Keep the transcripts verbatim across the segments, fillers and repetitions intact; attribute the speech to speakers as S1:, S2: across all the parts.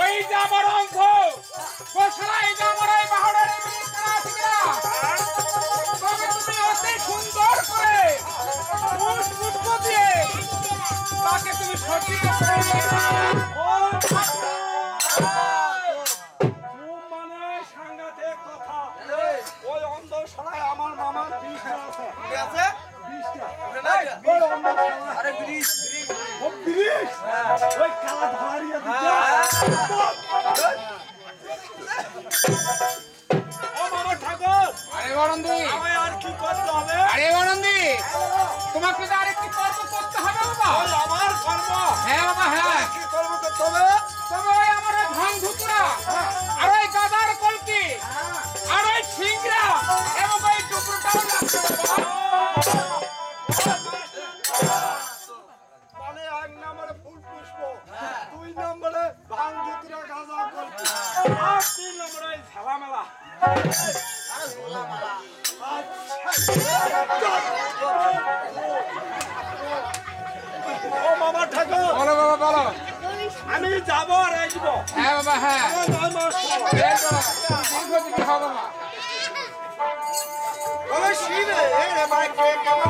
S1: ওই যে আমার অঙ্ক গোসলাই যে আমার এই পাহাড়ের তবে তুমি অতি সুন্দর করে পুষ্প দিয়ে তাকে তুমি সঠিক করে
S2: মানে সাংঘাতিক কথা। ওই অন্ধ শালায় আমার মামার বিষটা আছে।
S3: আছে
S2: বিষটা
S3: ওই অন্ধ শালা আরে ব্রিজ
S2: ও বিষ ওই কালা ধরিয়া দিতে ও মামা ঠাকুর
S1: আরে বরন্দি
S2: আমায় আর কি করতে হবে?
S1: আরে বরন্দি তোমাকে তো আরেকটি কর্ম করতে হবে বাবা।
S2: ওই আমার কর্ম
S1: হ্যাঁ বাবা হ্যাঁ
S2: কি কর্ম করতে হবে?
S1: তবে ওই আমার ওই ভাং ধুতুরা আর ওই গাদার কলকি আর ওই সিংড়া এবং ওই টুকরোটাও লাগবে বাবা।
S2: মানে এক নম্বরে ফুল পুষ্প, দুই নম্বরে ভাং দুতরা গাঁজা কলকি, আর তিন নম্বরে এই ঝালামেলা। ও মামা ঠাকুর
S1: বলো বাবা বলো।
S2: আমি যাবো আর আসবো।
S1: হ্যাঁ বাবা হ্যাঁ
S2: আমার নয় মাস পর।
S1: বেশ বাবা দীর্ঘজীবী হও বাবা।
S2: বলে শিবে রে ভাই কে কেমন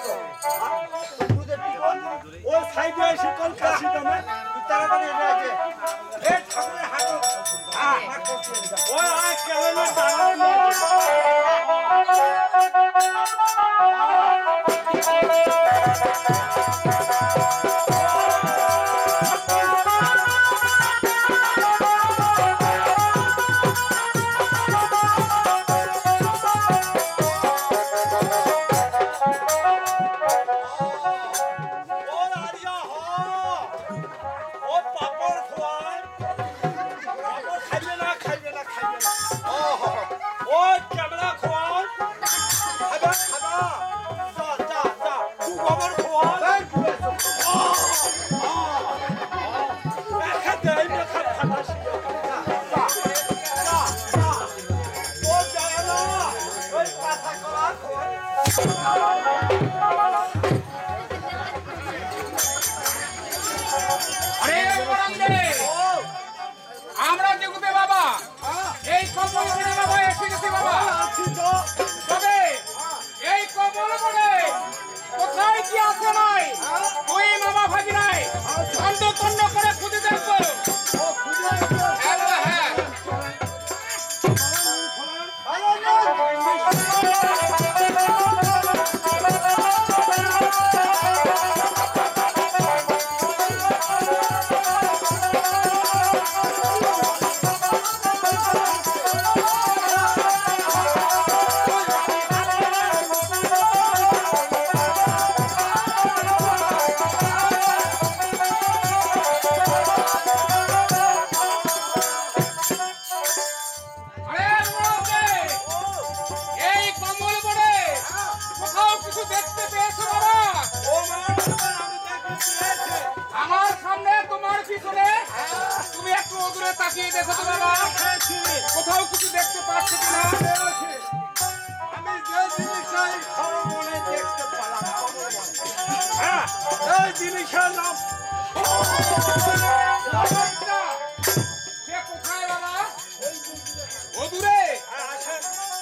S2: ওই সাইডে এসে কল কাশি দামে তাড়াতাড়ি এটা আছে এ ঠাকুরের হাত হ্যাঁ ওই আয় কেমন দাঁড়ানো
S1: আরে বরান্দে আমরা যেগুতে বাবা এই কবল মনে বাবা এসে গেছে বাবা তবে এই কবল মনে কোথায় কি আছে নাই ওই মামা ভাবি নাই অন্ধ তন্ন করে খুঁজে দেখবো হ্যাঁ বাবা, হ্যাঁ আরে বরান্দে এই কবল মনে কোথাও কিছু দেখতে পেয়েছো বাবা আমার সামনে তোমার পিছনে তুমি একটু দূরে তাকিয়ে দেখো তো বাবা কোথাও কিছু দেখতে পাচ্ছ কিনা
S2: আমি যে জিনিসটাই সর্বমনে দেখতে পেলাম হ্যাঁ এই জিনিসের নাম
S1: সে কোথায় বাবা ও দূরে
S2: আসেন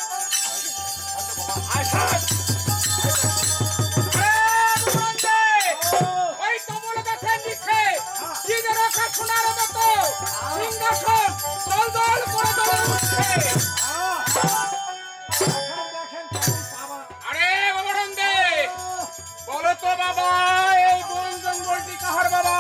S1: ওই কমল গাছের নিচে কি যেন একটা সোনার মতো সিংহাসন দল দল করে দলে উঠছে আরে বাবারন্দে বলো তো বাবা এই বন জঙ্গলটি কাহার বাবা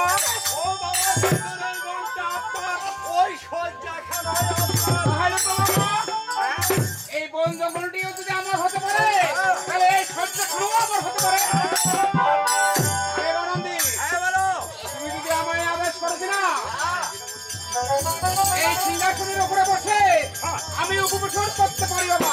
S1: তাহলে তো বাবা এই বন জঙ্গলটিও যদি আমার হতে পারে তাহলে এই সহ্যখানাও আমার হতে পারে আরে বাবারন্দে তুমি যদি আমায় আদেশ করেছি না এই সিংহাসনের উপরে বসে আমি উপবেশন করতে পারি বাবা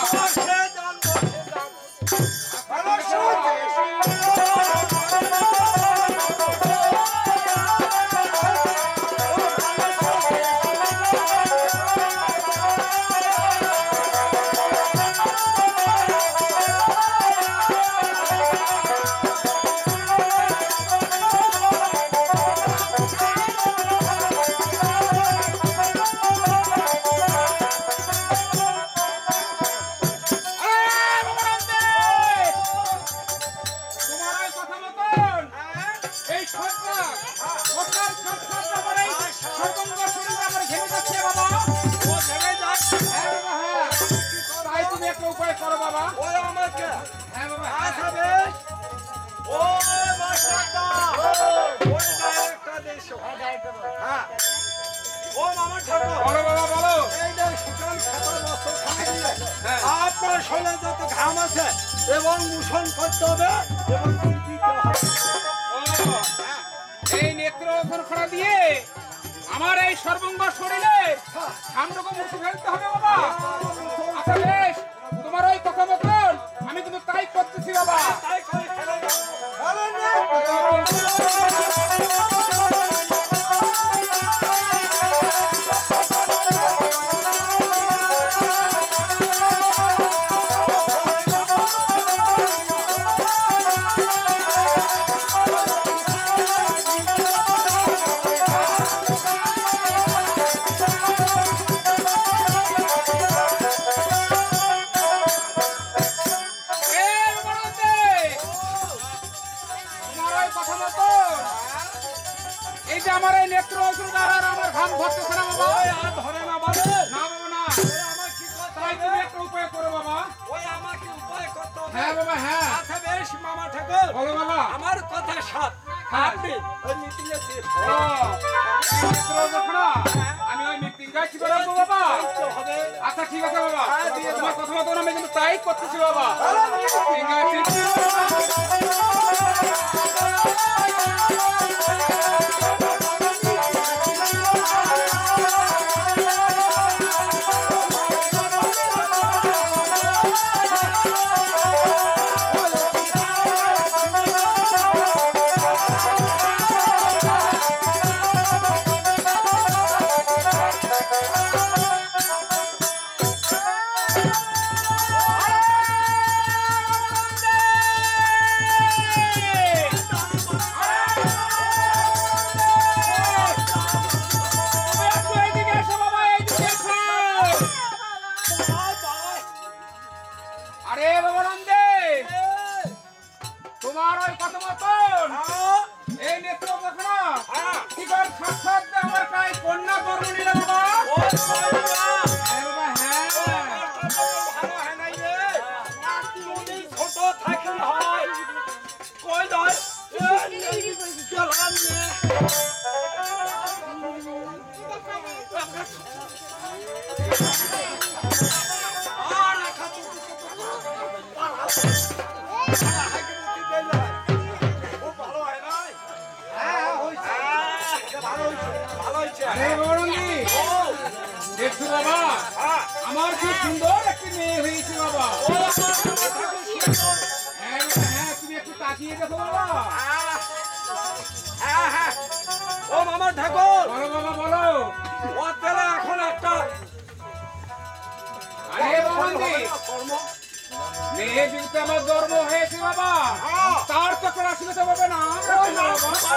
S1: উপায় করো বাবা
S2: ওই আমাকে
S1: হ্যাঁ বাবা
S2: আচ্ছা বেশ ওই মাস্টারটা ওই ডাইরেক্টর দেশো হ্যাঁ ও মামা ঠাকুর
S1: বলো বাবা বলো
S2: এই যে শুকান খাতা বস্ত্র খাইয়ে
S1: হ্যাঁ।
S2: আপনার শরীরে যত ঘাম আছে এবং মোশন করতে হবে এবং দিতে হবে
S1: ও এই নেত্র খড়া দিয়ে আমার এই সর্বঙ্গ শরীরে সামনে মুছে ফেলতে হবে বাবা আচ্ছা বেশ তোমার ওই কথা মতন আমি কিন্তু তাই করতেছি বাবা
S2: তাই করে খেলে বলেন না
S1: আরে কথা মতো এই যে আমার এই নেত্র অসুর দ্বারা আমার ঘাম ধরতেছে না বাবা।
S2: ওই আর ধরে না বলে
S1: না বাবা না,
S2: আমার কি করতে
S1: তাই তুমি একটা উপায় করো বাবা।
S2: ওই আমাকে উপায় করতে হবে।
S1: হ্যাঁ বাবা হ্যাঁ,
S2: আচ্ছা বেশ মামা ঠাকুর,
S1: বলো বাবা।
S2: আমার কথা সাত
S1: হ্যাঁ।
S2: আপনি ওই মিটিংয়ে
S1: ও, এই নেত্র যখনা, আমি ওই মিটিং গাইছি বলবো বাবা।
S2: হবে।
S1: আচ্ছা ঠিক আছে বাবা,
S2: হ্যাঁ, দিয়ে দাও।
S1: তোমার কথা মতো আমি কিন্তু তাই করতেছি বাবা। ঠিক আছে। আরে বাবা নন্দে, তোমার ওই কথা মতন এই নেত্র যখন ঠিক আর সাক্ষাৎ আমার প্রায় কন্যা জন্ম নিল বাবা। হ্যাঁ বাবা হ্যাঁ,
S2: ভালো হয় নাই রে। তুমি ছোট থাকলে হয়। কই নয়। চলান নে। আর রাখা তো ভালো হয় নাই। হ্যাঁ হইছে। ভালো হইছে। ভালো হইছে।
S1: আরে বাবা নন্দী, দেখছো বাবা আমার কি সুন্দর একটি মেয়ে হয়েছে বাবা। হ্যাঁ বাবা হ্যাঁ, তুমি একটু তাকিয়ে দেখো বাবা।
S2: হ্যাঁ হ্যাঁ ও মামা ঠাকুর,
S1: বলো বাবা বলো।
S2: ও তেলে এখন একটা
S1: আরে বাবা নন্দী, মেয়ে যেহেতু আমার গর্ব হয়েছে বাবা, তার তো কোনো অসুবিধা হবে না। আমরা তো না বাবা।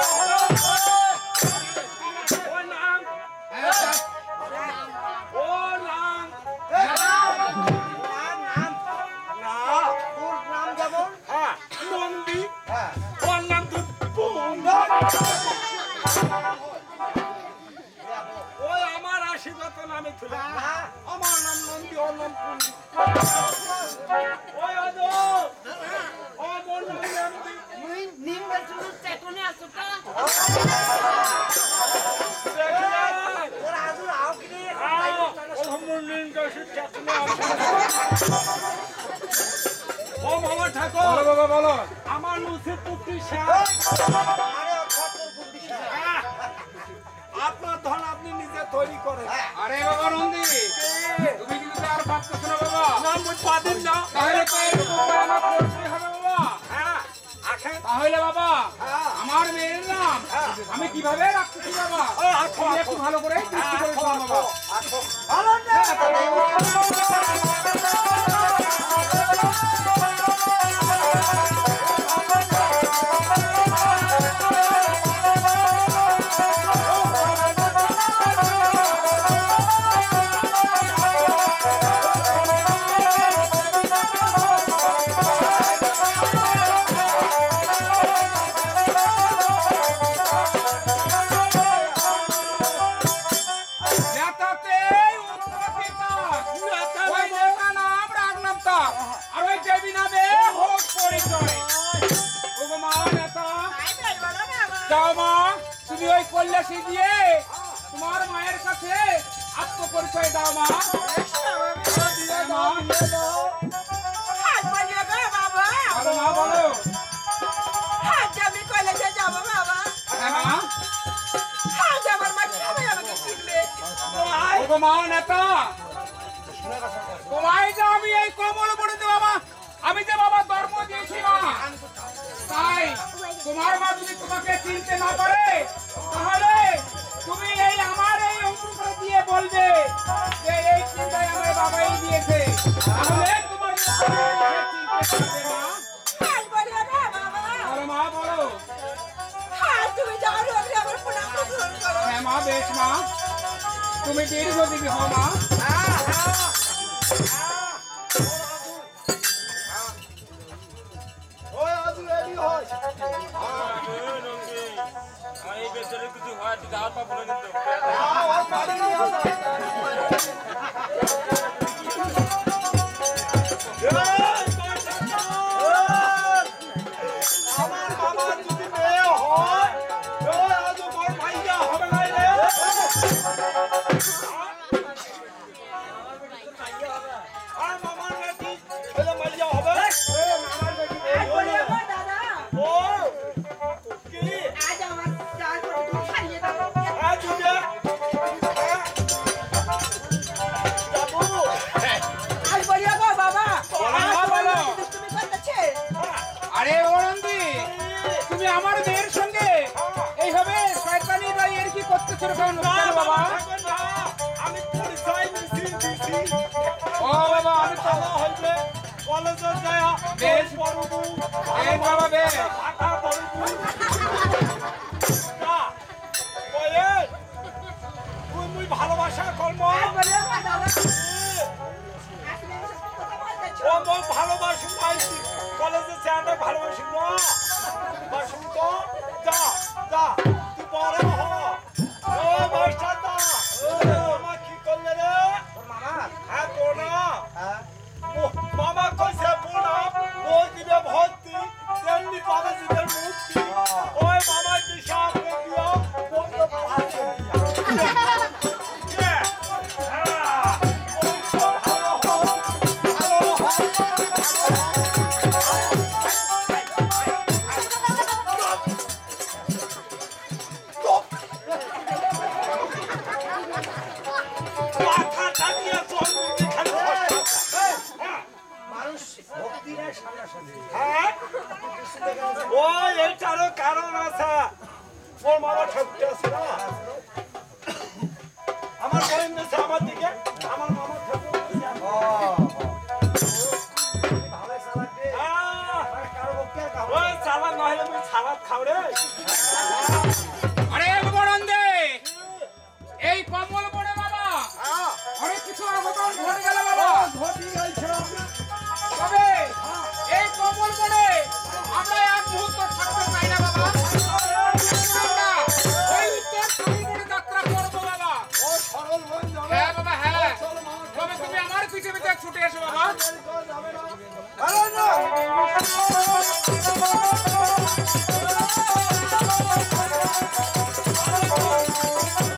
S2: ও নাম
S1: হ্যাঁ, তা-
S2: ও নাম
S1: হ্যাঁ,
S2: না ওর নাম যেমন হ্যাঁ নন্দী হ্যাঁ ওর নাম তো ওই আমার আশীর্বাদ নামে ছিল আমার নাম নন্দী ওর নাম পুন্ডি ওই আদো ও মোর নাম নন্দী ও মামা ঠাকুর
S1: বলো বাবা বলো।
S2: আমার লুচি পুত্রী আপনার ধন আপনি নিজে তৈরি করেন।
S1: আরে বাবা নন্দী, তুমি কিন্তু আর ভাবতেছো না বাবা।
S2: নাম বুঝ পাবেন না
S1: তাহলে তো এইটুকু উপায় আমার করতেই হবে বাবা।
S2: হ্যাঁ আখেন
S1: তাহলে বাবা
S2: হ্যাঁ।
S1: আমার মেয়ের নাম আমি কিভাবে রাখতেছি বাবা,
S2: ও আখো
S1: তুমি একটু ভালো করে দৃষ্টি করে শোনো বাবা।
S2: আখো ভালো না
S1: নেতাতে উৎপত্তিতা, ওই নেতা নাম রাগনাম তার, আর ওই দেবী নামে হোক পরিচয়। ওগো মা নেতা, যাও মা, তুমি ওই কৈলাসে গিয়ে তোমার মায়ের কাছে আত্মপরিচয় দাও মা। দিয়ে দাও, দিয়ে দাও। বলো মা বলো। হ্যাঁ মা। ওগো মা নেতা, তোমায় যে আমি এই কমল পড়েতে বাবা, আমি যে বাবা ধর্ম দিয়েছি মা, তাই তোমার মা যদি তোমাকে চিনতে না পারে, তাহলে তুমি এই আমার এই অঙ্কুর করে দিয়ে বলবে যে এই চিন্তায় আমার বাবাই দিয়েছে, তাহলে তোমার মা চিনতে পারবে মা। বলো মা বলো। হ্যাঁ মা বেশ মা, তুমি দীর্ঘজীবী হও মা।
S2: ওই আজ রেডি হয় যদি কিছু হয় তুই যাওয়ার পাবো না কিন্তু
S4: আমার বাবা যদি মেয়ে হয় আজ বড় ভাইয়া হবে না রে আর মামার নাকি ছেলে মাইয়া হবে ও কি আজ উঠে
S1: আরে ওরন্দি তুমি আমার মেয়ের সঙ্গে এইভাবে শয়তানি বা এর কি করতেছো কেন বাবা?
S4: আমি পরিচয় দিছি দিছি
S1: ও বাবা আমি তো
S4: ভালো হইবে কলেজে যায়
S1: বেশ
S4: পড়বো
S1: এই বাবা বেশ
S4: আটা পড়বো না ওয়ে তুই মুই ভালোবাসা কর্ম ও মই ভালোবাসু পাইছি কলেজে যায় ভালোবাসি না বাসু তো যা যা তুই বড় হ ও মাস্টার দা ও মা কি করলে রে মামা হ্যাঁ তো না হ্যাঁ মামা কইছে বোনা ও দিবে ভর্তি তেমনি পাবে দিবে মুক্তি ওই মামা দিশা করে দিও বন্ধ পাহাড়ে ও এটারও কারণ আছে ওর মামা ঠকতে আছে না আমার বলেন দিয়েছে আমার দিকে আমার মামা ঠকতে ওই সালাদ না হলে আমি সালাদ খাও রে
S1: আরে ওরন্দি এই কমল পড়ে বাবা অনেক কিছু অঘটন ঘটে গেল বাবা
S4: ঘটি গেছে
S1: তবে এই কমল পড়ে আমরা এক মুহূর্ত থাকতে চাই না বাবা আমরা ওই উত্তর সমুদ্রে যাত্রা করবো বাবা
S4: ও সরল হয়ে যাবে
S1: হ্যাঁ বাবা হ্যাঁ
S4: চলো মামা
S1: তবে তুমি আমার পিছে পিছে ছুটে এসো বাবা
S4: যাবে না আরে না